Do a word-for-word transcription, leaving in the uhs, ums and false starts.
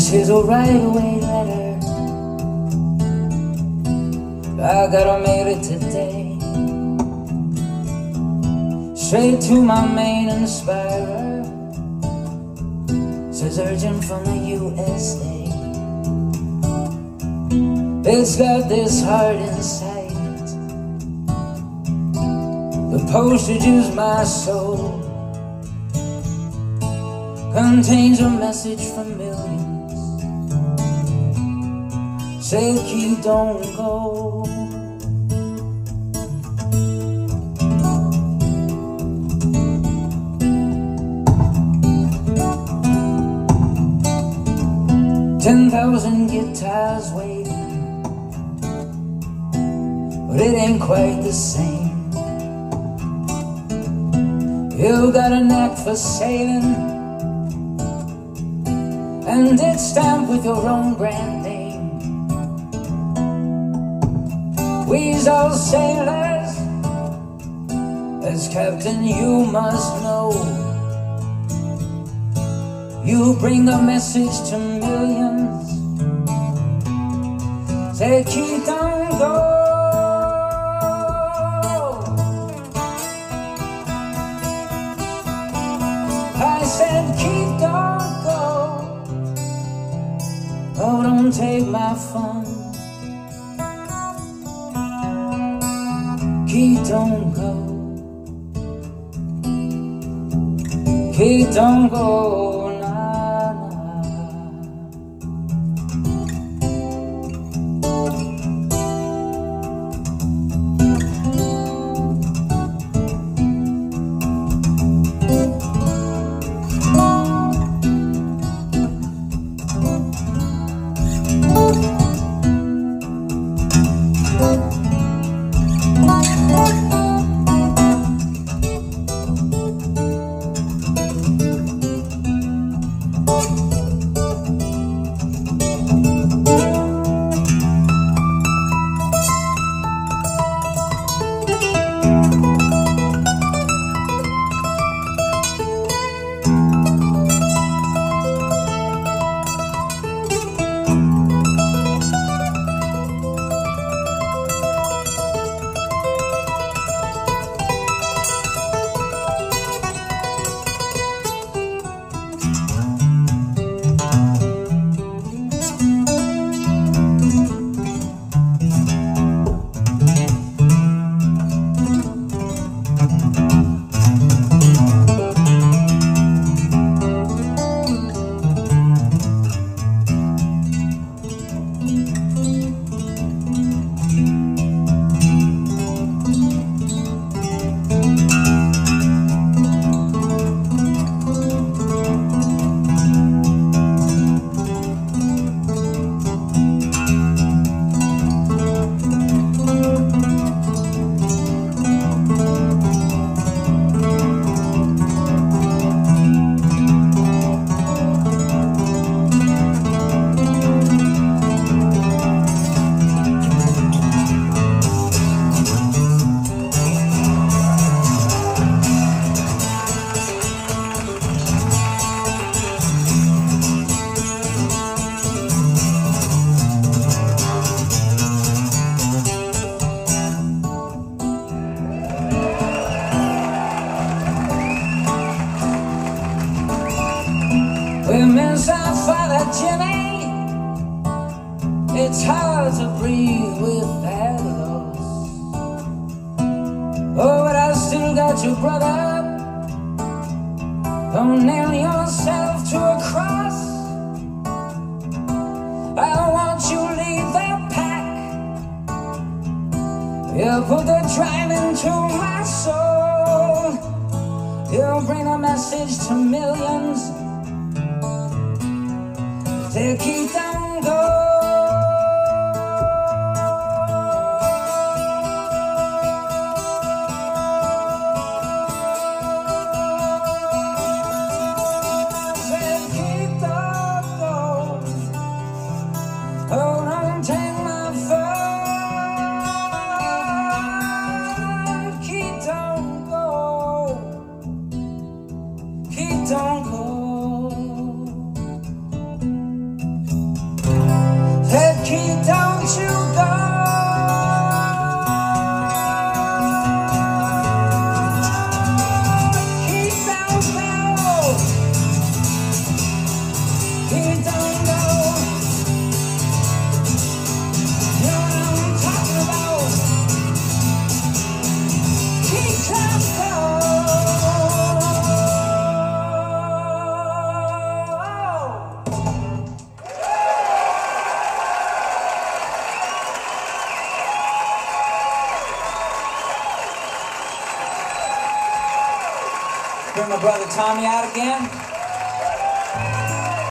This is a right-away letter. I gotta make it today. Straight to my main inspirer. Says urgent from the U S A. It's got this heart inside it. The postage is my soul. Contains a message from millions. Say keep, don't go. Ten thousand guitars waiting, but it ain't quite the same. You got a knack for sailing, and it's stamped with your own brand name. We's all sailors, as captain you must know. You bring a message to millions. Say keep, don't go. I said keep, don't go. Oh, don't take my fun. Keep, don't go. Keep, don't go. We miss our father Jimmy. It's hard to breathe with that loss. Oh, but I still got you, brother. Don't nail yourself to a cross. I want you to lead the pack. You put the drive into my soul. You bring a message to millions. Say keep, don't go. Say keep, don't go. Oh, don't take my fun. Keep, don't go. Keep, don't go. bring my brother Tommy out again.